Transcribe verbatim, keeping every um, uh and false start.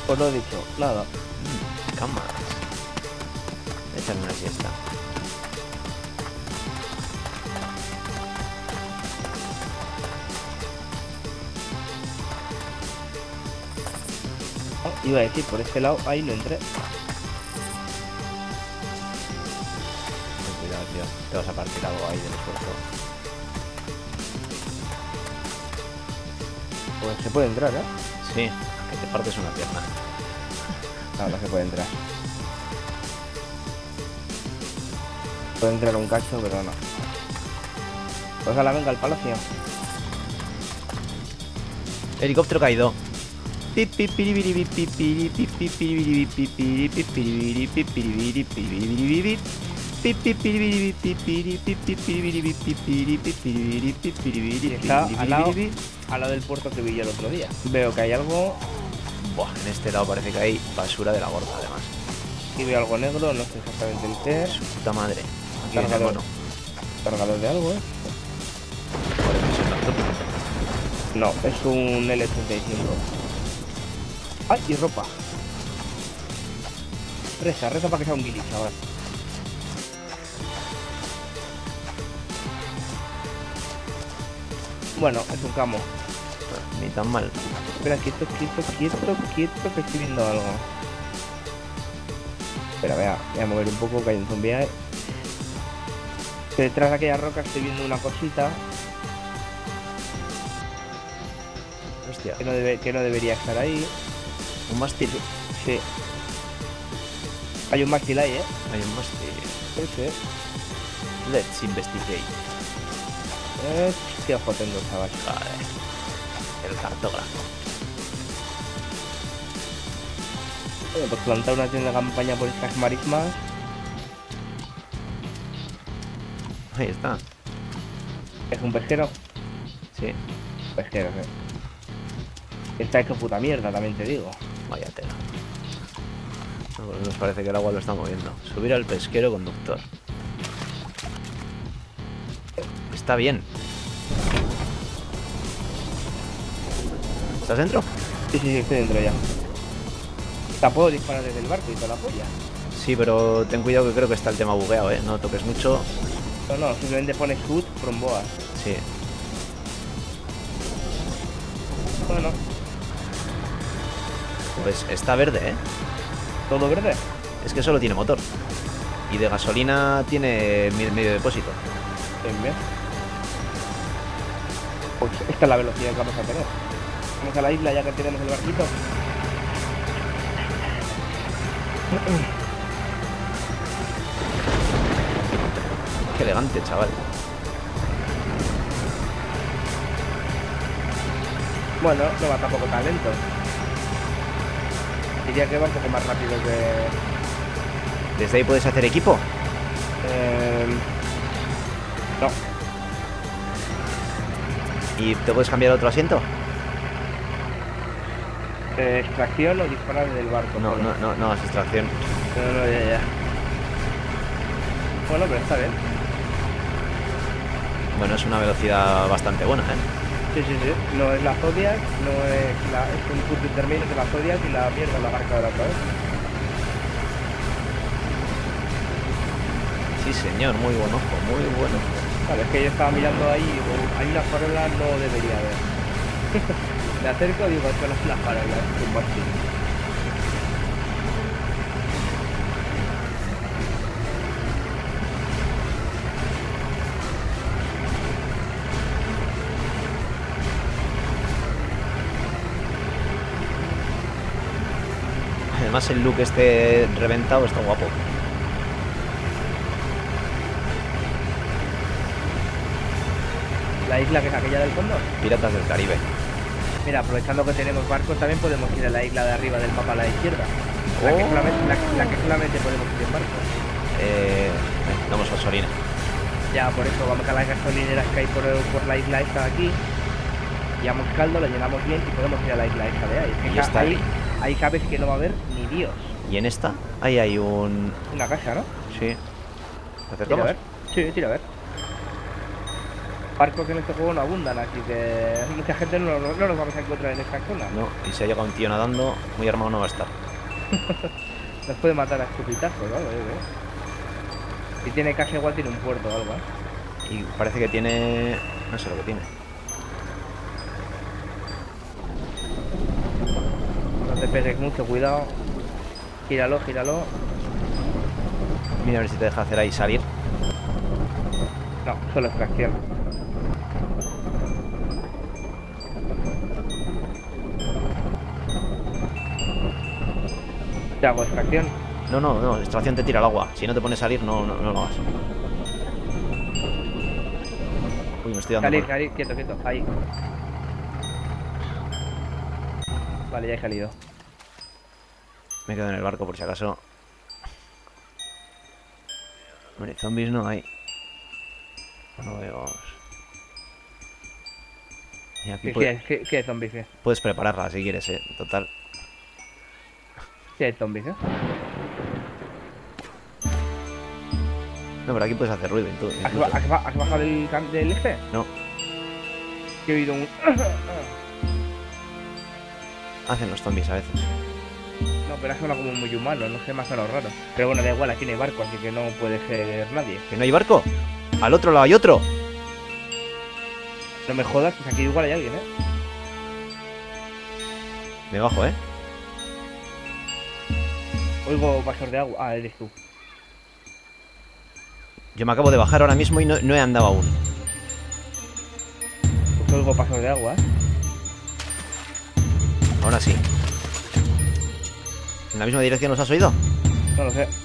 Pues lo he dicho, nada. Mm, cámaras. Échale una siesta. Ah, iba a decir, por este lado, ahí no entré. Ten cuidado, tío. Te vas a partir algo ahí del esfuerzo. Pues se puede entrar, ¿eh? Sí, que te partes una pierna. No, no se puede entrar. Puede entrar un cacho, pero no. Pues a la venga al palacio. Helicóptero caído. Está al lado, al lado del puerto que vi yo el otro día. Veo que hay algo Buah, en este lado parece que hay basura de la gorda, además. y veo algo negro, no sé exactamente el qué es. Su puta madre. Aquí viene el Cargador. mono. Cargador de algo, ¿eh? Por eso es un laptop. No, es un L treinta y cinco. ¡Ay! Y ropa. Reza, reza para que sea un guili, chaval. Bueno, es un camo. Ni tan mal. Espera, quieto, quieto, quieto, quieto, que estoy viendo algo. Espera, vea, voy a mover un poco, que hay un zombie ahí. Detrás de aquella roca estoy viendo una cosita Hostia. que no, debe, que no debería estar ahí. Un mástil. Sí. Hay un mástil ahí, ¿eh? Hay un mástil. Sí, sí. Let's investigate. Eh, qué ojo tengo, chaval. Joder. El cartógrafo. Bueno, pues plantar una tienda de campaña por estas marismas. Ahí está. Es un pesquero. Sí. Pesquero, sí. Está hecho puta mierda, también te digo. Vaya tela. No, pues nos parece que el agua lo está moviendo. Subir al pesquero conductor. Está bien. ¿Estás dentro? Sí, sí, sí, estoy dentro ya. ¿Te puedo disparar desde el barco y toda la polla? Sí, pero ten cuidado que creo que está el tema bugueado, ¿eh? No toques mucho. No, no, simplemente pones shoot from boas. Sí. Bueno, Pues está verde, ¿eh? todo verde. Es que solo tiene motor. Y de gasolina tiene mi- medio depósito. Bien, bien. Pues esta es la velocidad que vamos a tener. Vamos a la isla ya que tenemos el barquito. Qué elegante, chaval. Bueno, no va tampoco tan lento. Diría que va un poco más rápido que... ¿Desde ahí puedes hacer equipo? Eh... No, ¿Y te puedes cambiar a otro asiento? eh, extracción o disparar desde el barco. No, solo. no, no, no, es extracción. No, no, ya, ya. Bueno, pero está bien. Bueno, es una velocidad bastante buena, ¿eh? Sí, sí, sí. No es la Zodiac, no es la... Es un punto intermedio entre la Zodiac y la mierda, la marca de la otra vez. Sí, señor, muy buen ojo, muy buen ojo. Vale, es que yo estaba mirando ahí y digo, hay una farola, no debería haber. Me acerco y digo, esto no es una farola, es un mástil. Además el look este reventado está guapo. La isla que es aquella del fondo. Piratas del Caribe. Mira, aprovechando que tenemos barcos, también podemos ir a la isla de arriba del mapa a la izquierda. La, Oh. que, solamente, la, la que solamente podemos ir en barco. Eh, damos gasolina. Ya, por eso vamos a las gasolineras que hay por, por la isla esta de aquí. Llevamos caldo, lo llenamos bien y podemos ir a la isla esta de ahí. Que Y ca- está ahí, ahí. ahí sabes que no va a haber ni Dios. ¿Y en esta? Ahí hay un... Una casa, ¿no? Sí. ¿Te Tira a acercamos? ver. Sí, tira a ver. Barcos que en este juego no abundan, así que mucha gente no, no, no los vamos a encontrar en esta zona. No, y si ha llegado un tío nadando, muy armado no va a estar. Nos puede matar a escupitazos, ¿no? ¿eh? Si tiene casa igual tiene un puerto o algo, ¿eh? Y parece que tiene... no sé lo que tiene. No te pegues mucho, cuidado. Gíralo, gíralo. Mira a ver si te deja hacer ahí salir. No, solo extracción. ¿Te hago extracción? No, no, no, extracción te tira al agua. Si no te pones a salir, no, no, no lo hagas. Uy, me estoy dando Salir, por... salir, quieto, quieto, ahí. Vale, ya he salido. Me quedo en el barco por si acaso. Hombre, zombies no hay. No veo, vamos. Y aquí ¿Qué, puede- qué, qué, qué hay zombies, eh? puedes prepararla si quieres, eh. Total. ¿Qué hay zombies, eh? No, pero aquí puedes hacer ruido. Tú, ¿Has, ba- has ba- has bajado del, cam- del eje? No, Que he oído un... hacen los zombies a veces. No, pero ha sonado como muy humano, no sé, me ha sonado raro. Pero bueno, da igual, aquí no hay barco, así que no puede ser nadie. ¿Que no hay barco? Al otro lado hay otro. No me jodas, pues aquí igual hay alguien, ¿eh? Me bajo, eh. Oigo vasos de agua. Ah, eres tú. Yo me acabo de bajar ahora mismo y no, no he andado aún. Pues oigo pasos de agua, ¿eh? Ahora sí. ¿En la misma dirección nos has oído? No lo sé.